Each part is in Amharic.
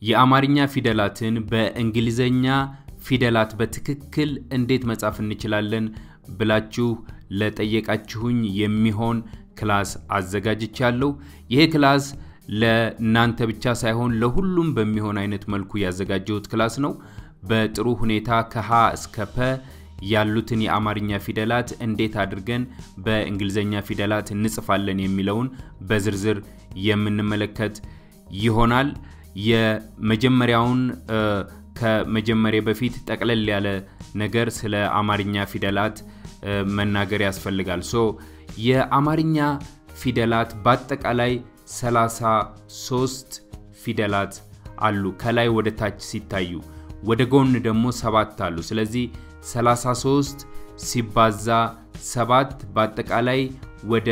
የአማርኛ ፊደላትን በእንግሊዘኛ ፊደላት በትክክል እንዴት መጻፍ እንችላለን ብላችሁ ለጠየቃችሁኝ የሚሆን ክላስ አዘጋጅቻለሁ። ይሄ ክላስ ለናንተ ብቻ ሳይሆን ለሁሉም በሚሆን አይነት መልኩ ያዘጋጀሁት ክላስ ነው። በጥሩ ሁኔታ ከሀ እስከ ፐ ያሉትን የአማርኛ ፊደላት እንዴት አድርገን በእንግሊዘኛ ፊደላት እንጽፋለን የሚለውን በዝርዝር የምንመለከት ይሆናል። የመጀመሪያውን ከመጀመሪያ በፊት ጠቅለል ያለ ነገር ስለ አማርኛ ፊደላት መናገር ያስፈልጋል። የአማርኛ ፊደላት በአጠቃላይ 33 ፊደላት አሉ። ከላይ ወደ ታች ሲታዩ ወደ ጎን ደግሞ 7 አሉ። ስለዚህ 33 ሲባዛ 7 በአጠቃላይ ወደ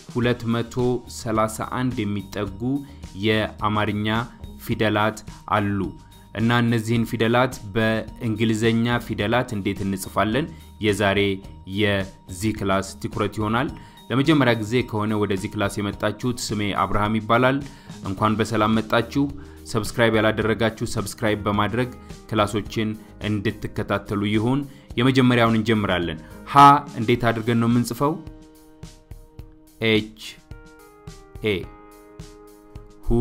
231 የሚጠጉ የአማርኛ ፊደላት አሉ። እና እነዚህን ፊደላት በእንግሊዘኛ ፊደላት እንዴት እንጽፋለን የዛሬ የዚህ ክላስ ትኩረት ይሆናል። ለመጀመሪያ ጊዜ ከሆነ ወደዚህ ክላስ የመጣችሁት ስሜ አብርሃም ይባላል። እንኳን በሰላም መጣችሁ። ሰብስክራይብ ያላደረጋችሁ ሰብስክራይብ በማድረግ ክላሶችን እንድትከታተሉ ይሁን። የመጀመሪያውን እንጀምራለን። ሀ እንዴት አድርገን ነው የምንጽፈው? ኤች ኤ ሁ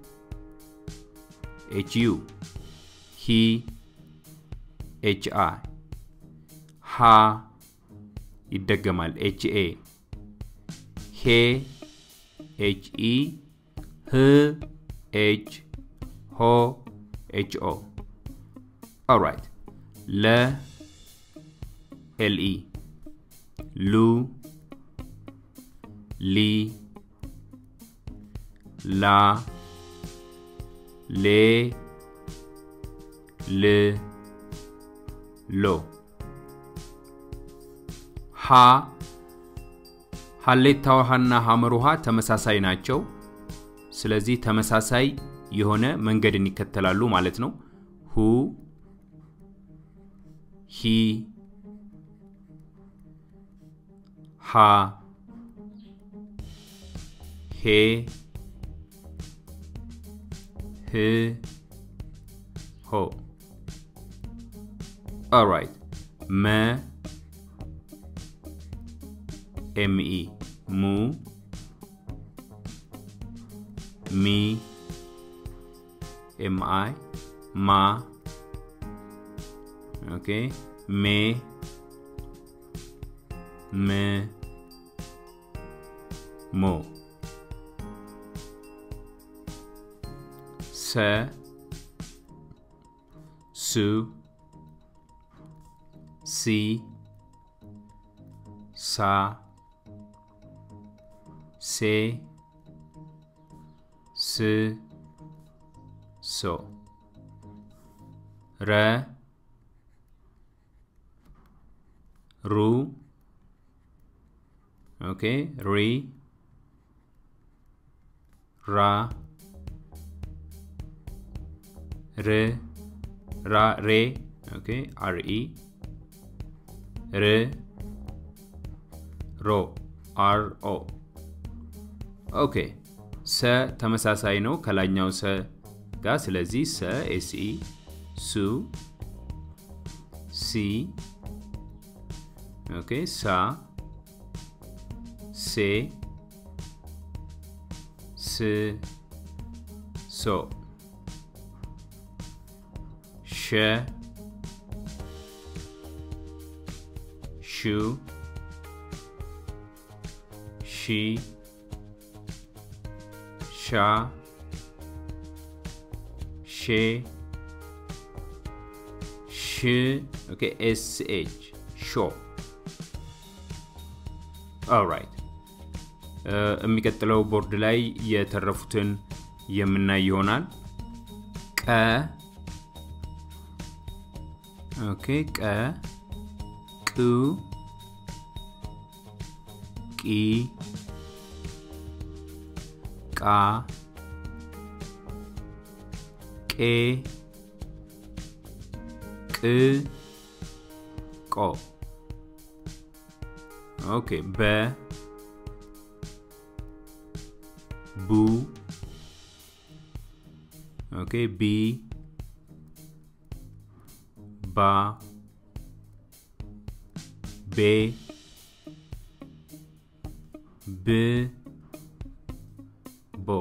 ኤች ዩ ሂ ኤች አይ ሀ ይደገማል ኤች ኤ ሄ ኤች ኢ ህ ኤች ሆ ኤች ኦ alright ለ ኤል ኢ ሉ ሊ ላ ሌ ል ሎ ሀ ሀሌታው ሀና ሐመሩሃ ተመሳሳይ ናቸው። ስለዚህ ተመሳሳይ የሆነ መንገድን ይከተላሉ ማለት ነው። ሁ ሂ ሃ ሄ ህ ሆ alright መ ኤም ኢ ሙ ሚ ኤም አይ ማ ኦኬ ሜ ም ሞ ሰ ሱ ሲ ሳ ሴ ስ ሶ ረ ሩ ኦኬ ሪ ራ ር ራ ሬ ኦኬ አር ኢ ር ሮ አር ኦ ኦኬ ሰ ተመሳሳይ ነው ከላኛው ሰ ጋር። ስለዚህ ሰ ኤስ ኢ ሱ ሲ ኦኬ ሳ ሴ ስ ሶ ሸ ሹ ሺ ሻ ሼ ሽ ኦኬ ኤስ ኤች ሾ alright የሚቀጥለው ቦርድ ላይ የተረፉትን የምናይ ይሆናል። ቀ ኦኬ ቀ ቁ ቂ ቃ ቄ ቅ ቆ ኦኬ በ ቡ Okay, B, ba, be, b, bo,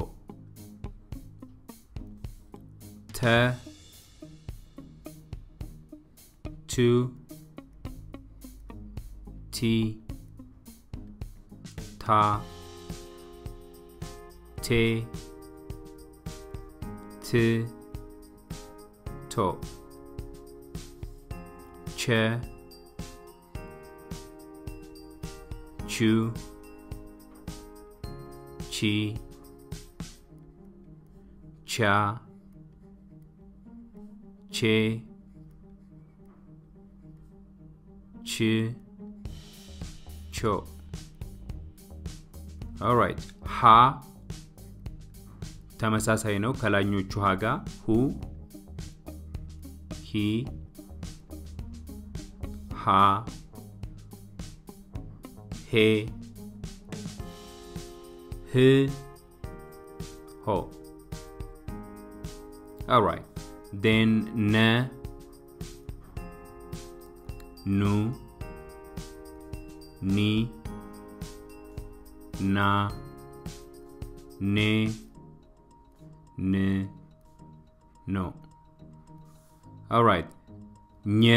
ta, tu, ti, ta, te, t, to, che, chu, chi, cha, che, chi, cho. All right. Ha ተመሳሳይ ነው ከላኞቹ ሀ ጋር ሁ ሂ ሃ ሄ ህ ሆ All right. Then na nu ni na ne n no. All right. Nya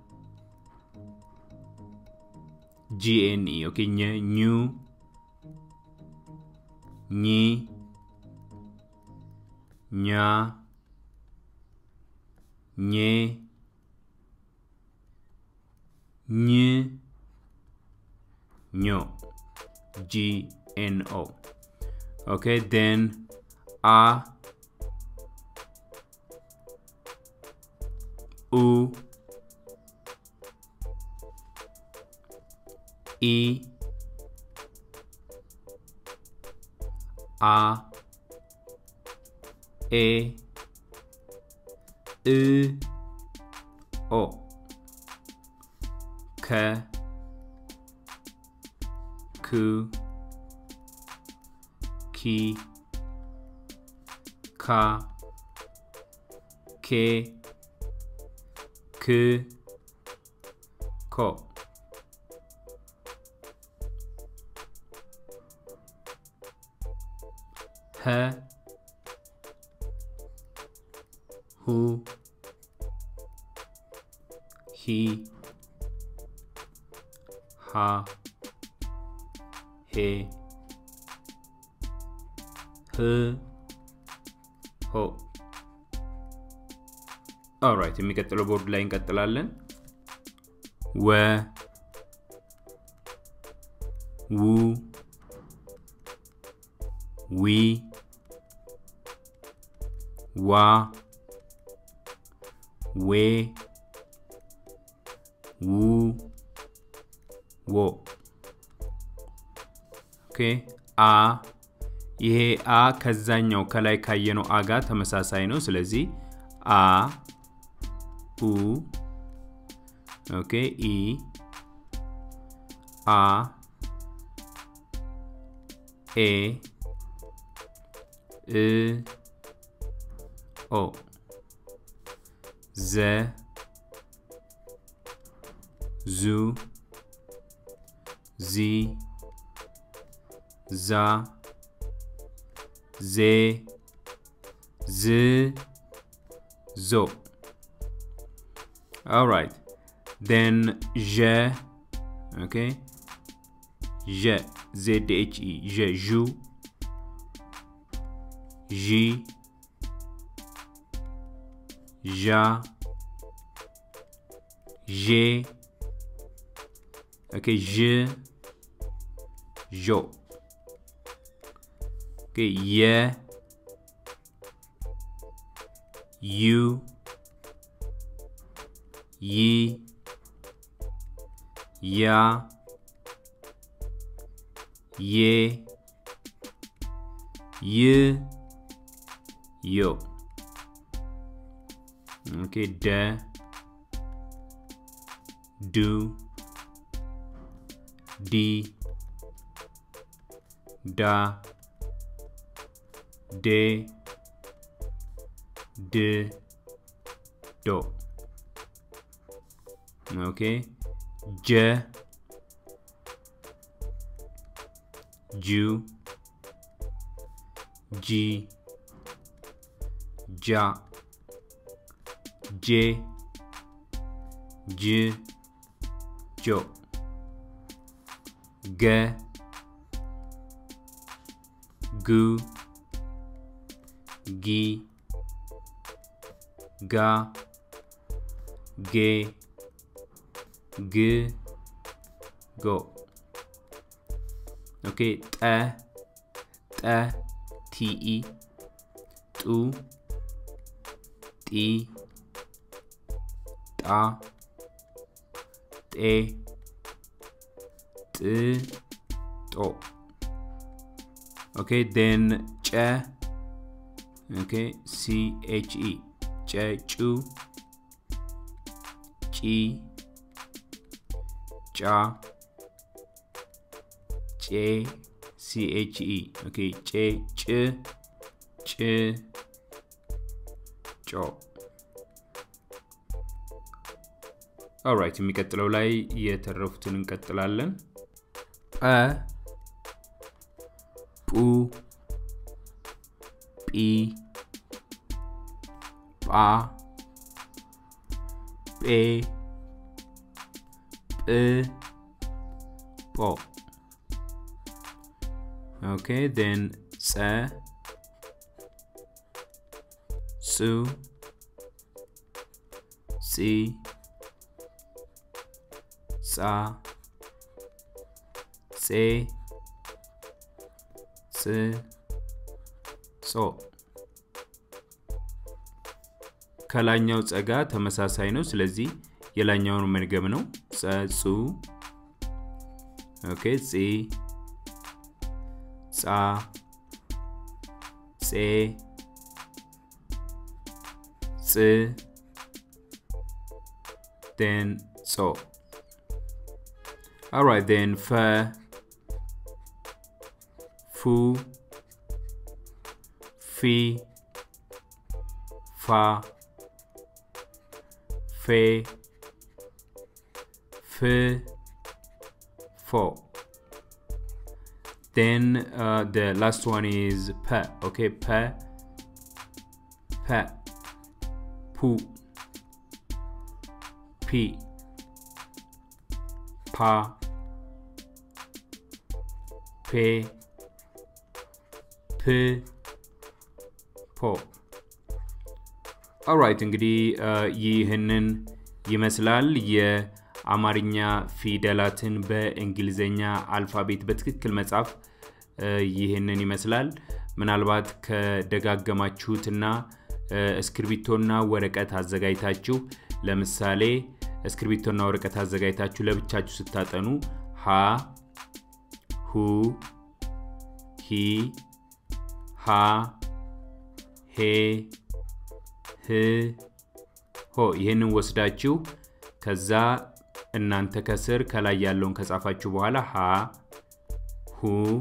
GNE. Okay, nya new ni nya nye ny nyo GNO. Okay, then a u e a e o k ku ki ka ke k ko ha hu he ha he ho All right, የሚቀጥለው ቦርድ ላይ እንቀጥላለን ወ ው ዊ ዋ ዌ ው ዎ ኦኬ አ ይሄ አ ከዛኛው ከላይ ካየነው አ ጋር ተመሳሳይ ነው ስለዚህ አ ኡ ኦኬ ኢ አ ኤ እ ኦ ዘ ዙ ዚ ዛ ዜ ዝ ዞ All right. Then je, okay? Je, Z-H-E, je, jou, ji, ja, je, okay, je, jo, okay, ye, you, yi, ya, ye, yo. Okay, da, do, di, da, de, D do. Okay. J Ju G Ja J J Jo G Gu Gi Ga Ge G Go. Okay. Ta ta Te Tu Ti Ta Te T To. Okay, then cha. Okay, CHE cha chu chi cha che CHE. Okay, che ch ch cho. All right, የሚቀጥለው ላይ የተረፉትን እንቀጥላለን። pu pi pa pe po. Okay, then sa su si sa se so. ከላኛው ጸጋ ተመሳሳይ ነው ስለዚህ የላኛውን መድገም ነው ጸ ኦኬ ጺ ጻ ጼ ጽ then so. All right, then fa fu fi fa fe f fo. Then the last one is pa. Okay, pa pu pi pa pe p po. All right, እንግዲህ ይህንን ይመስላል የአማርኛ ፊደላትን በእንግሊዘኛ አልፋቤት በትክክል መጻፍ ይህንን ይመስላል። ምናልባት ከደጋገማችሁትና እስክሪብቶና ወረቀት አዘጋጅታችሁ ለምሳሌ እስክሪብቶና ወረቀት አዘጋጅታችሁ ለብቻችሁ ስታጠኑ ሀ ሁ ሂ ሃ ሄ ህ ሆ ይሄንን ወስዳችሁ ከዛ እናንተ ከስር ከላይ ያለውን ከጻፋችሁ በኋላ ሃ ሁ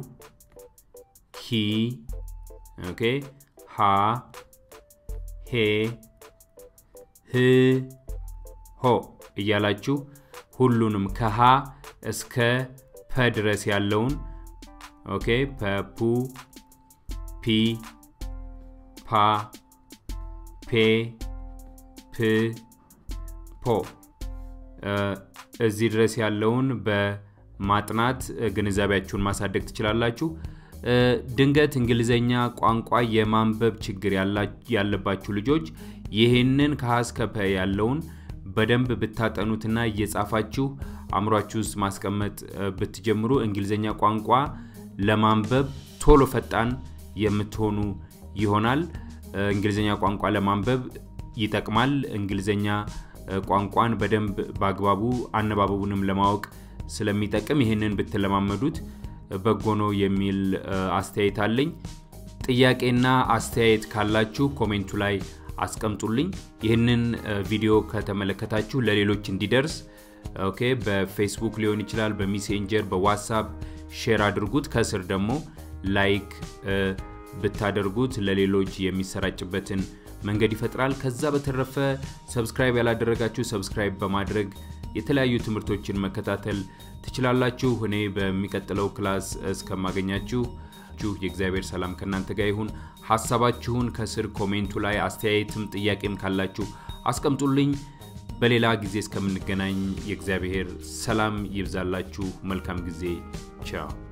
ሂ ኦኬ ሃ ሄ ህ ሆ እያላችሁ ሁሉንም ከሃ እስከ ፐ ድረስ ያለውን ኦኬ ፑ ፒ ፓ ፔ ፕ ፖ እዚህ ድረስ ያለውን በማጥናት ግንዛቤያችሁን ማሳደግ ትችላላችሁ። ድንገት እንግሊዘኛ ቋንቋ የማንበብ ችግር ያለባችሁ ልጆች ይሄንን ከሐስከፈ ያለውን በደንብ ብታጠኑትና እየጻፋችሁ አምሯችሁ ውስጥ ማስቀመጥ ብትጀምሩ እንግሊዘኛ ቋንቋ ለማንበብ ቶሎ ፈጣን የምትሆኑ ይሆናል። እንግሊዘኛ ቋንቋ ለማንበብ ይጠቅማል። እንግሊዘኛ ቋንቋን በደንብ ባግባቡ አነባበቡንም ለማወቅ ስለሚጠቅም ይሄንን ብትለማመዱት በጎ ነው የሚል አስተያየት አለኝ። ጥያቄና አስተያየት ካላችሁ ኮሜንቱ ላይ አስቀምጡልኝ። ይሄንን ቪዲዮ ከተመለከታችሁ ለሌሎች እንዲደርስ ኦኬ በፌስቡክ ሊሆን ይችላል በሜሴንጀር በዋትስአፕ ሼር አድርጉት። ከስር ደግሞ ላይክ ብታደርጉት ለሌሎች የሚሰራጭበትን መንገድ ይፈጥራል ከዛ በተረፈ ሰብስክራይብ ያላደረጋችሁ ሰብስክራይብ በማድረግ የተለያዩ ትምህርቶችን መከታተል ትችላላችሁ እኔ በሚቀጥለው ክላስ እስከማገኛችሁ የእግዚአብሔር ሰላም ከናንተ ጋር ይሁን ሐሳባችሁን ከስር ኮሜንቱ ላይ አስተያየትም ጥያቄም ካላችሁ አስቀምጡልኝ በሌላ ጊዜ እስከምንገናኝ የእግዚአብሔር ሰላም ይብዛላችሁ መልካም ጊዜ ቻው